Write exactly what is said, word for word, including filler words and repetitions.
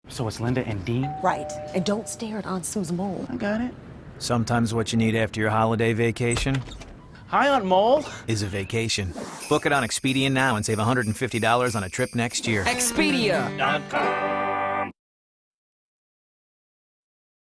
So it's Linda and Dean? Right. And don't stare at Aunt Sue's mole. I got it. Sometimes what you need after your holiday vacation Hi, Aunt Mole. is a vacation. Book it on Expedia now and save one hundred fifty dollars on a trip next year. Expedia. dot com.